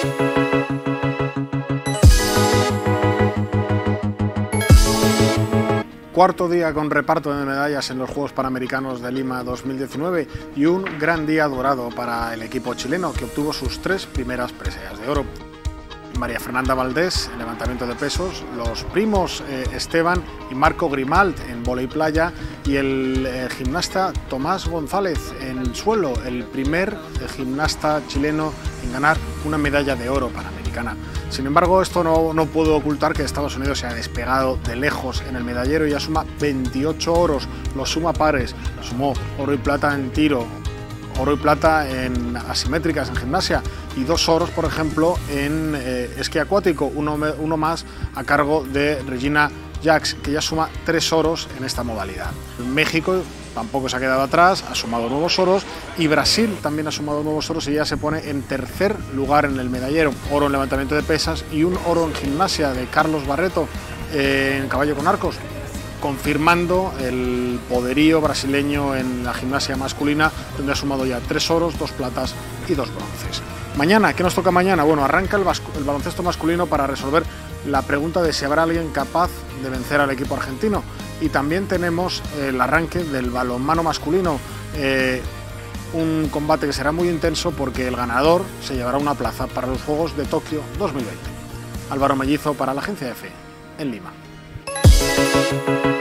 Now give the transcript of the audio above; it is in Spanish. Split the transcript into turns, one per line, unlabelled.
Cuarto día con reparto de medallas en los Juegos Panamericanos de Lima 2019 y un gran día dorado para el equipo chileno, que obtuvo sus 3 primeras preseas de oro. María Fernanda Valdés en levantamiento de pesos, los primos Esteban y Marco Grimalt en vóley playa y el gimnasta Tomás González en suelo, el primer gimnasta chileno en ganar una medalla de oro panamericana. Sin embargo, esto no pudo ocultar que Estados Unidos se ha despegado de lejos en el medallero y ya suma 28 oros, los suma pares, sumó oro y plata en tiro, oro y plata en asimétricas en gimnasia y 2 oros, por ejemplo, en esquí acuático, uno más a cargo de Regina Jacks, que ya suma 3 oros en esta modalidad. México tampoco se ha quedado atrás, ha sumado nuevos oros, y Brasil también ha sumado nuevos oros y ya se pone en tercer lugar en el medallero. Oro en levantamiento de pesas y un oro en gimnasia de Carlos Barreto en caballo con arcos, confirmando el poderío brasileño en la gimnasia masculina, donde ha sumado ya 3 oros, 2 platas y 2 bronces. Mañana, ¿qué nos toca mañana? Bueno, arranca el baloncesto masculino para resolver la pregunta de si habrá alguien capaz de vencer al equipo argentino. Y también tenemos el arranque del balonmano masculino, un combate que será muy intenso porque el ganador se llevará una plaza para los Juegos de Tokio 2020. Álvaro Mellizo para la Agencia EFE en Lima.